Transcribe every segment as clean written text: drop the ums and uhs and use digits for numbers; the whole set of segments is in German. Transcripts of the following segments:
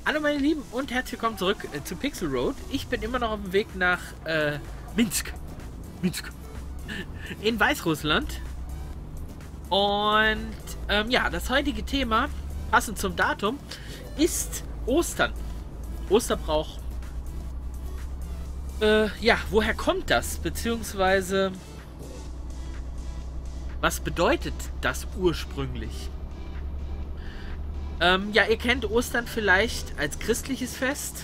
Hallo meine Lieben und herzlich willkommen zurück zu Pixel Road. Ich bin immer noch auf dem Weg nach Minsk in Weißrussland. Und ja, das heutige Thema, passend zum Datum, ist Ostern. Osterbrauch. Ja, woher kommt das? Beziehungsweise, was bedeutet das ursprünglich? Ja, ihr kennt Ostern vielleicht als christliches Fest,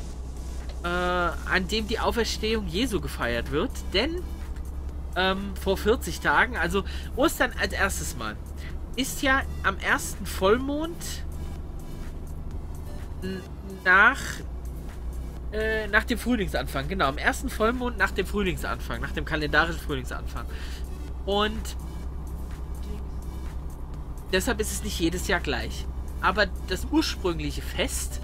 an dem die Auferstehung Jesu gefeiert wird. Denn vor 40 Tagen, also Ostern als erstes Mal, ist ja am ersten Vollmond nach dem Frühlingsanfang. Genau, am ersten Vollmond nach dem Frühlingsanfang, nach dem kalendarischen Frühlingsanfang. Und deshalb ist es nicht jedes Jahr gleich. Aber das ursprüngliche Fest,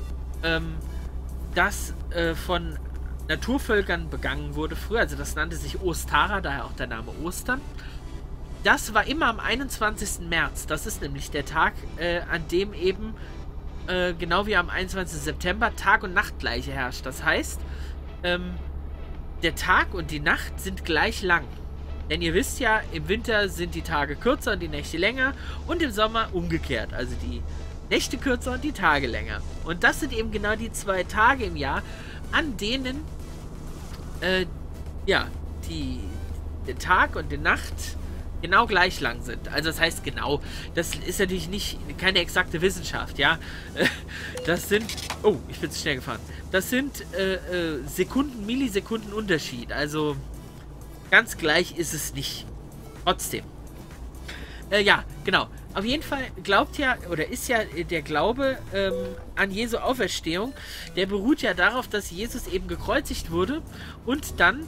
das von Naturvölkern begangen wurde früher, also das nannte sich Ostara, daher auch der Name Ostern, das war immer am 21. März. Das ist nämlich der Tag, an dem eben, genau wie am 21. September, Tag- und Nachtgleiche herrscht. Das heißt, der Tag und die Nacht sind gleich lang. Denn ihr wisst ja, im Winter sind die Tage kürzer und die Nächte länger und im Sommer umgekehrt. Also die Nächte kürzer und die Tage länger. Und das sind eben genau die 2 Tage im Jahr, an denen ja, der Tag und die Nacht genau gleich lang sind. Also das heißt genau, das ist natürlich keine exakte Wissenschaft, ja. Das sind, oh, ich bin zu schnell gefahren. Das sind Sekunden, Millisekunden Unterschied. Also ganz gleich ist es nicht. Trotzdem. Ja, genau. Auf jeden Fall glaubt ja, oder ist ja der Glaube an Jesu Auferstehung, der beruht ja darauf, dass Jesus eben gekreuzigt wurde und dann,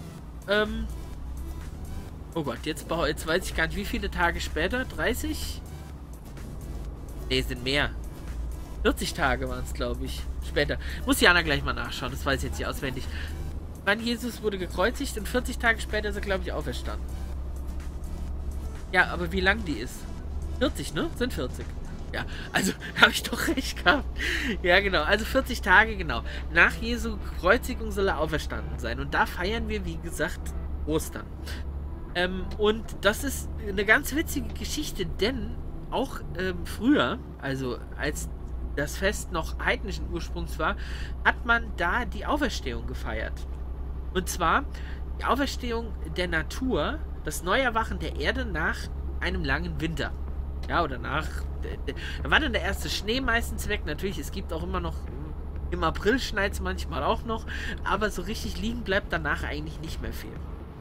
oh Gott, jetzt weiß ich gar nicht, wie viele Tage später, 30? Ne, sind mehr. 40 Tage waren es, glaube ich, später. Muss Jana gleich mal nachschauen, das weiß ich jetzt nicht auswendig. Wann Jesus wurde gekreuzigt und 40 Tage später ist er, glaube ich, auferstanden. Ja, aber wie lang die ist? 40, ne? Sind 40. Ja, also habe ich doch recht gehabt. Ja, genau. Also 40 Tage, genau. Nach Jesu Kreuzigung soll er auferstanden sein. Und da feiern wir, wie gesagt, Ostern. Und das ist eine ganz witzige Geschichte, denn auch früher, also als das Fest noch heidnischen Ursprungs war, hat man da die Auferstehung gefeiert. Und zwar die Auferstehung der Natur, das Neuerwachen der Erde nach einem langen Winter. Ja, oder nach... Da war dann der erste Schnee meistens weg. Natürlich, es gibt auch immer noch... Im April schneit es manchmal auch noch. Aber so richtig liegen bleibt danach eigentlich nicht mehr viel.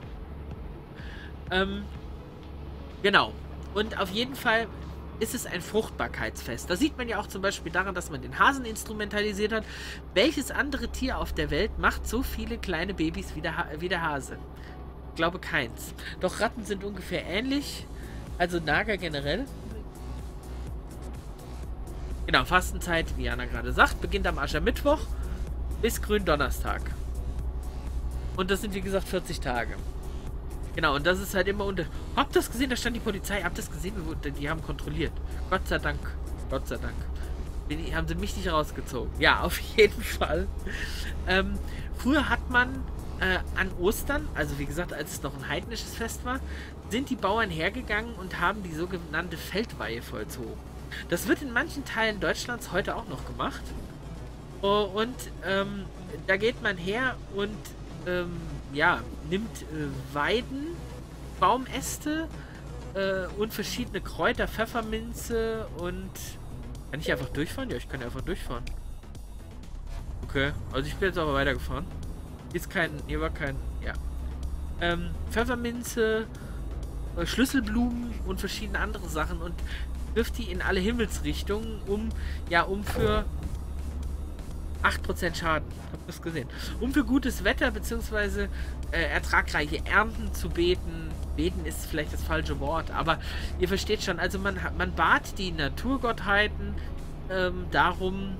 Genau. Und auf jeden Fall ist es ein Fruchtbarkeitsfest. Das sieht man ja auch zum Beispiel daran, dass man den Hasen instrumentalisiert hat. Welches andere Tier auf der Welt macht so viele kleine Babys wie der Hase? Ich glaube keins. Doch Ratten sind ungefähr ähnlich. Also Nager generell. Genau, Fastenzeit, wie Jana gerade sagt, beginnt am Aschermittwoch bis Gründonnerstag. Und das sind wie gesagt 40 Tage. Genau, und das ist halt immer unter... Habt ihr das gesehen? Da stand die Polizei. Habt ihr das gesehen? Die haben kontrolliert. Gott sei Dank. Gott sei Dank. Haben sie mich nicht rausgezogen. Ja, auf jeden Fall. Früher hat man an Ostern, also wie gesagt, als es noch ein heidnisches Fest war, sind die Bauern hergegangen und haben die sogenannte Feldweihe vollzogen. Das wird in manchen Teilen Deutschlands heute auch noch gemacht. Und da geht man her und ja, nimmt Weiden, Baumäste und verschiedene Kräuter, Pfefferminze und... Kann ich einfach durchfahren? Ja, ich kann einfach durchfahren. Okay, also ich bin jetzt aber weitergefahren. Hier war kein, ja. Pfefferminze, Schlüsselblumen und verschiedene andere Sachen und wirft die in alle Himmelsrichtungen, um für 8% Schaden. Habt ihr das gesehen? Um für gutes Wetter bzw. ertragreiche Ernten zu beten. Beten ist vielleicht das falsche Wort, aber ihr versteht schon, also man bat die Naturgottheiten darum,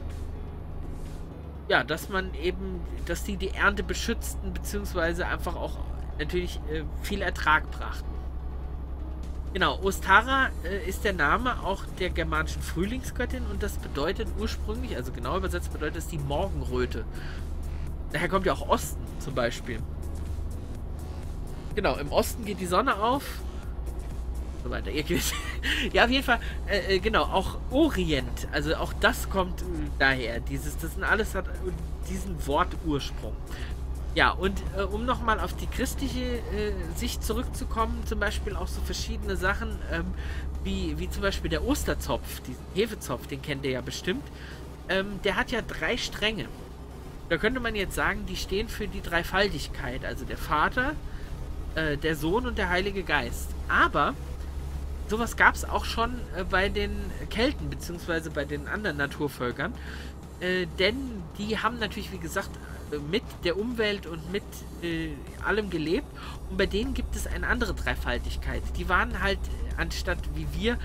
ja, dass die Ernte beschützten, beziehungsweise einfach auch natürlich viel Ertrag brachten. Genau, Ostara ist der Name auch der germanischen Frühlingsgöttin und das bedeutet ursprünglich, also genau übersetzt bedeutet es die Morgenröte. Daher kommt ja auch Osten zum Beispiel. Genau, im Osten geht die Sonne auf. So weiter. Ja, auf jeden Fall, genau, auch Orient, also auch das kommt daher. Das sind alles hat diesen Wortursprung. Ja, und um nochmal auf die christliche Sicht zurückzukommen, zum Beispiel auch so verschiedene Sachen, wie zum Beispiel der Osterzopf, diesen Hefezopf, den kennt ihr ja bestimmt, der hat ja 3 Stränge. Da könnte man jetzt sagen, die stehen für die Dreifaltigkeit, also der Vater, der Sohn und der Heilige Geist. Aber sowas gab es auch schon bei den Kelten, beziehungsweise bei den anderen Naturvölkern, denn die haben natürlich, wie gesagt, mit der Umwelt und mit allem gelebt und bei denen gibt es eine andere Dreifaltigkeit. Die waren halt, anstatt wie wir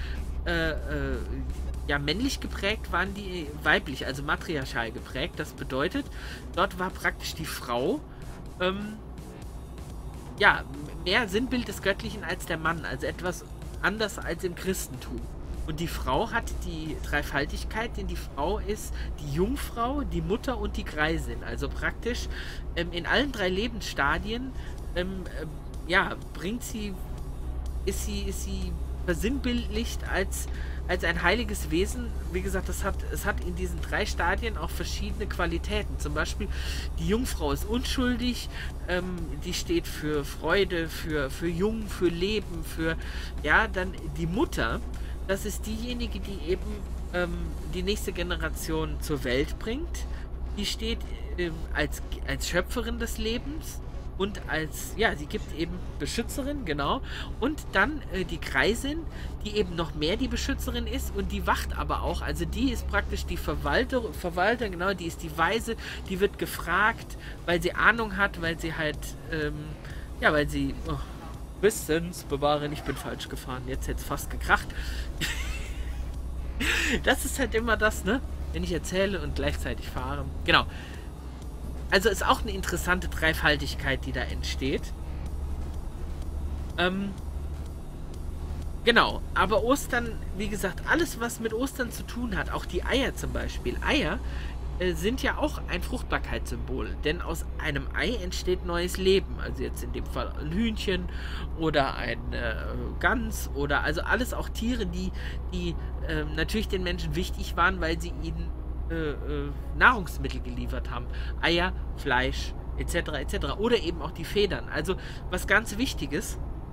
ja männlich geprägt, waren die weiblich, also matriarchal geprägt. Das bedeutet, dort war praktisch die Frau ja, mehr Sinnbild des Göttlichen als der Mann, also etwas anders als im Christentum. Und die Frau hat die Dreifaltigkeit, denn die Frau ist die Jungfrau, die Mutter und die Greisin. Also praktisch in allen 3 Lebensstadien ja, ist sie versinnbildlicht als ein heiliges Wesen. Wie gesagt, es hat in diesen 3 Stadien auch verschiedene Qualitäten. Zum Beispiel die Jungfrau ist unschuldig, die steht für Freude, für Jung, für Leben, für, ja, dann die Mutter. Das ist diejenige, die eben die nächste Generation zur Welt bringt. Die steht als Schöpferin des Lebens und als, ja, sie gibt eben Beschützerin, genau. Und dann die Greisin, die eben noch mehr die Beschützerin ist und die wacht aber auch. Also die ist praktisch die Verwalter, genau, die ist die Weise, die wird gefragt, weil sie Ahnung hat, weil sie halt, ja, weil sie... Oh, Wissens bewahren, ich bin falsch gefahren. Jetzt hätte es fast gekracht. Das ist halt immer das, ne? Wenn ich erzähle und gleichzeitig fahre. Genau. Also ist auch eine interessante Dreifaltigkeit, die da entsteht. Genau. Aber Ostern, wie gesagt, alles, was mit Ostern zu tun hat, auch die Eier zum Beispiel. Eier sind ja auch ein Fruchtbarkeitssymbol, denn aus einem Ei entsteht neues Leben, also jetzt in dem Fall ein Hühnchen oder ein Gans oder also alles auch Tiere, die natürlich den Menschen wichtig waren, weil sie ihnen Nahrungsmittel geliefert haben, Eier, Fleisch etc. etc. oder eben auch die Federn, also was ganz Wichtiges.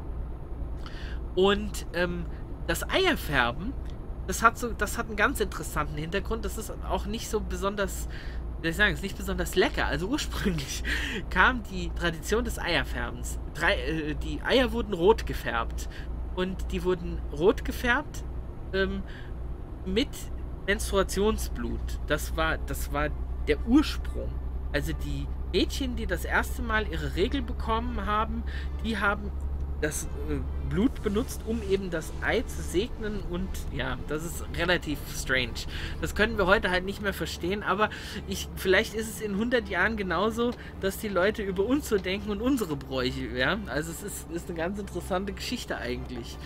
Und das Eierfärben, das hat einen ganz interessanten Hintergrund. Das ist auch nicht so besonders, wie soll ich sagen, ist nicht besonders lecker. Also ursprünglich kam die Tradition des Eierfärbens. Die Eier wurden rot gefärbt. Und die wurden rot gefärbt mit Menstruationsblut. Das war der Ursprung. Also die Mädchen, die das erste Mal ihre Regel bekommen haben, die haben das Blut benutzt, um eben das Ei zu segnen und ja, das ist relativ strange. Das können wir heute halt nicht mehr verstehen, aber vielleicht ist es in 100 Jahren genauso, dass die Leute über uns so denken und unsere Bräuche, ja. Also es ist eine ganz interessante Geschichte eigentlich.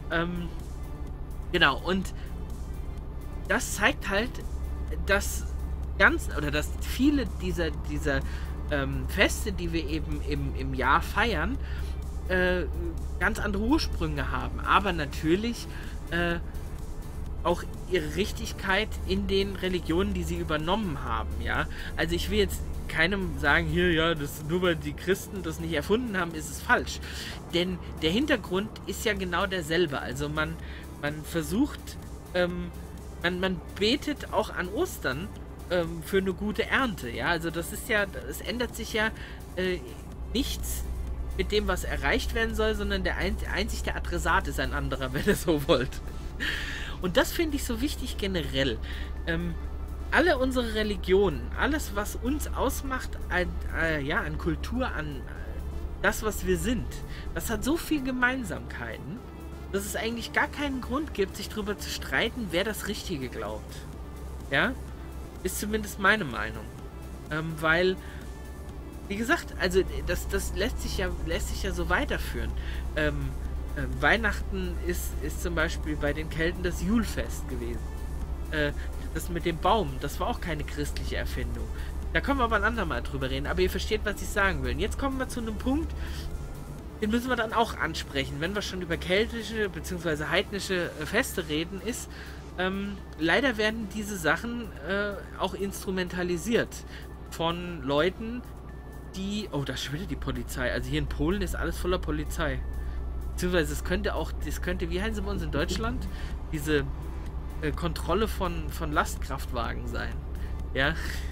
Genau, und das zeigt halt, dass dass viele dieser Feste, die wir eben im Jahr feiern, ganz andere Ursprünge haben, aber natürlich auch ihre Richtigkeit in den Religionen, die sie übernommen haben, ja. Also ich will jetzt keinem sagen, hier, ja, das nur weil die Christen das nicht erfunden haben, ist es falsch. Denn der Hintergrund ist ja genau derselbe. Also man versucht, man betet auch an Ostern für eine gute Ernte, ja. Also das ist ja, es ändert sich ja nichts mit dem, was erreicht werden soll, sondern einzig der Adressat ist ein anderer, wenn ihr so wollt. Und das finde ich so wichtig generell. Alle unsere Religionen, alles, was uns ausmacht, an Kultur, an das, was wir sind, das hat so viel Gemeinsamkeiten, dass es eigentlich gar keinen Grund gibt, sich darüber zu streiten, wer das Richtige glaubt. Ja? Ist zumindest meine Meinung. Weil, wie gesagt, also das lässt sich ja so weiterführen. Weihnachten ist zum Beispiel bei den Kelten das Julfest gewesen. Das mit dem Baum, das war auch keine christliche Erfindung. Da können wir aber ein andermal drüber reden, aber ihr versteht, was ich sagen will. Und jetzt kommen wir zu einem Punkt, den müssen wir dann auch ansprechen, wenn wir schon über keltische bzw. heidnische Feste reden, ist, leider werden diese Sachen auch instrumentalisiert von Leuten, die... Oh, da ist schon wieder die Polizei. Also hier in Polen ist alles voller Polizei. Beziehungsweise das könnte, wie heißen sie bei uns in Deutschland? Diese Kontrolle von Lastkraftwagen sein. Ja.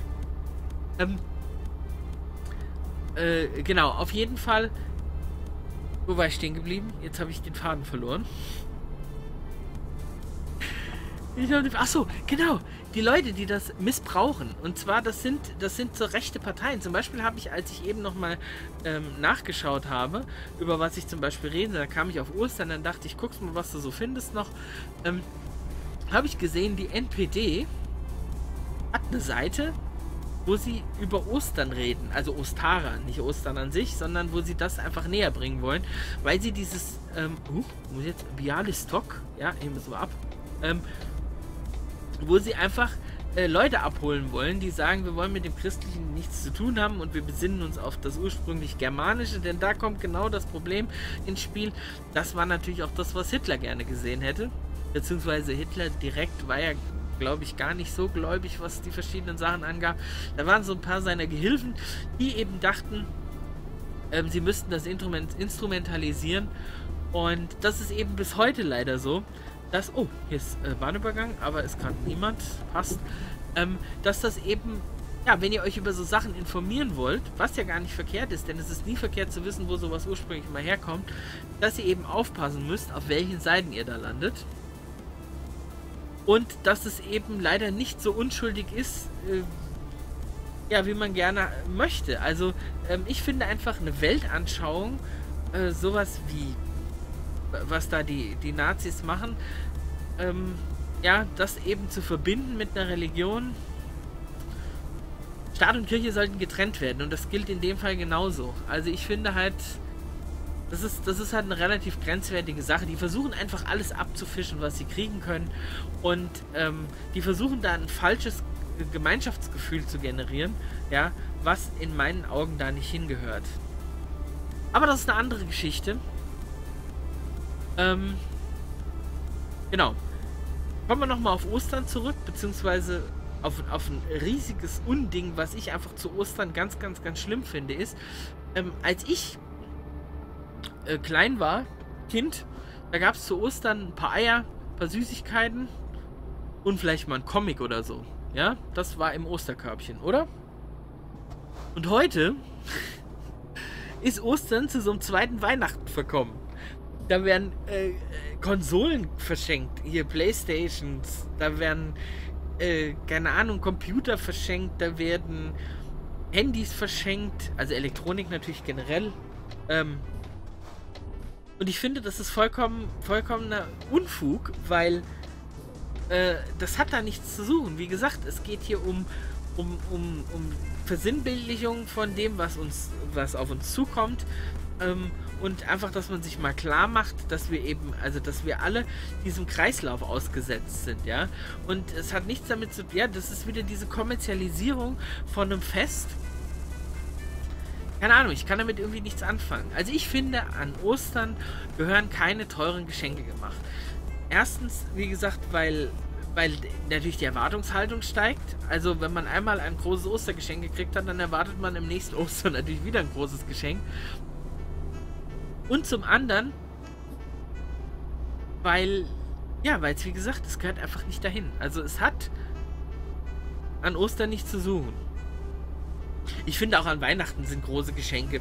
Genau, auf jeden Fall. Wo war ich stehen geblieben? Jetzt habe ich den Faden verloren. Achso, genau. Die Leute, die das missbrauchen. Und zwar, das sind so rechte Parteien. Zum Beispiel habe ich, als ich eben nochmal nachgeschaut habe, über was ich zum Beispiel rede, da kam ich auf Ostern, dann dachte ich, guck's mal, was du so findest noch. Habe ich gesehen, die NPD hat eine Seite, wo sie über Ostern reden. Also Ostara, nicht Ostern an sich, sondern wo sie das einfach näher bringen wollen. Weil sie dieses, muss jetzt Bialystok, ja, hier müssen wir ab, wo sie einfach Leute abholen wollen, die sagen, wir wollen mit dem Christlichen nichts zu tun haben und wir besinnen uns auf das ursprünglich Germanische, denn da kommt genau das Problem ins Spiel. Das war natürlich auch das, was Hitler gerne gesehen hätte, beziehungsweise Hitler direkt war ja, glaube ich, gar nicht so gläubig, was die verschiedenen Sachen angab. Da waren so ein paar seiner Gehilfen, die eben dachten, sie müssten das instrumentalisieren, und das ist eben bis heute leider so, dass, oh, hier ist Bahnübergang, aber ist gerade niemand, passt, dass das eben, ja, wenn ihr euch über so Sachen informieren wollt, was ja gar nicht verkehrt ist, denn es ist nie verkehrt zu wissen, wo sowas ursprünglich mal herkommt, dass ihr eben aufpassen müsst, auf welchen Seiten ihr da landet. Und dass es eben leider nicht so unschuldig ist, ja, wie man gerne möchte. Also, ich finde einfach eine Weltanschauung, sowas wie, was da die Nazis machen, ja, das eben zu verbinden mit einer Religion. Staat und Kirche sollten getrennt werden, und das gilt in dem Fall genauso. Also ich finde halt, das ist halt eine relativ grenzwertige Sache. Die versuchen einfach alles abzufischen, was sie kriegen können, und die versuchen da ein falsches Gemeinschaftsgefühl zu generieren, ja, was in meinen Augen da nicht hingehört. Aber das ist eine andere Geschichte. Genau. Kommen wir nochmal auf Ostern zurück, beziehungsweise auf ein riesiges Unding, was ich einfach zu Ostern ganz, ganz, ganz schlimm finde, ist, als ich klein war, Kind, da gab es zu Ostern ein paar Eier, ein paar Süßigkeiten und vielleicht mal ein Comic oder so. Ja, das war im Osterkörbchen, oder? Und heute ist Ostern zu so einem zweiten Weihnachten verkommen. Da werden Konsolen verschenkt, hier Playstations, da werden, keine Ahnung, Computer verschenkt, da werden Handys verschenkt, also Elektronik natürlich generell. Und ich finde, das ist vollkommener Unfug, weil das hat da nichts zu suchen. Wie gesagt, es geht hier um Versinnbildlichung von dem, was auf uns zukommt. Und einfach, dass man sich mal klar macht, dass wir eben, also dass wir alle diesem Kreislauf ausgesetzt sind, ja. Und es hat nichts damit zu tun, ja, das ist wieder diese Kommerzialisierung von einem Fest. Keine Ahnung, ich kann damit irgendwie nichts anfangen. Also ich finde, an Ostern gehören keine teuren Geschenke gemacht. Erstens, wie gesagt, weil natürlich die Erwartungshaltung steigt. Also wenn man einmal ein großes Ostergeschenk gekriegt hat, dann erwartet man im nächsten Ostern natürlich wieder ein großes Geschenk. Und zum anderen, weil es, wie gesagt, es gehört einfach nicht dahin. Also es hat an Ostern nichts zu suchen. Ich finde auch an Weihnachten sind große Geschenke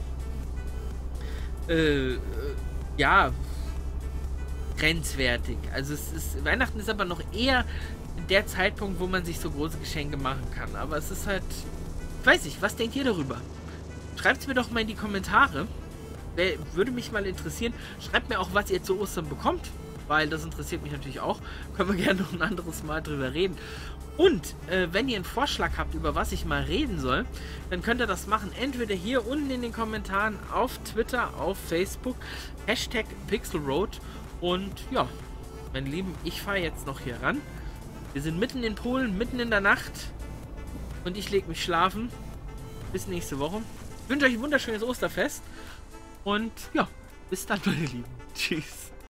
ja, grenzwertig. Also Weihnachten ist aber noch eher der Zeitpunkt, wo man sich so große Geschenke machen kann. Aber es ist halt, ich weiß nicht, was denkt ihr darüber? Schreibt es mir doch mal in die Kommentare. Würde mich mal interessieren. Schreibt mir auch, was ihr zu Ostern bekommt, weil das interessiert mich natürlich auch. Können wir gerne noch ein anderes Mal drüber reden. Und wenn ihr einen Vorschlag habt, über was ich mal reden soll, dann könnt ihr das machen. Entweder hier unten in den Kommentaren, auf Twitter, auf Facebook, Hashtag PixelRoad. Und ja, meine Lieben, ich fahre jetzt noch hier ran. Wir sind mitten in Polen, mitten in der Nacht. Und ich lege mich schlafen. Bis nächste Woche. Ich wünsche euch ein wunderschönes Osterfest. Und ja, bis dann, meine Lieben. Tschüss.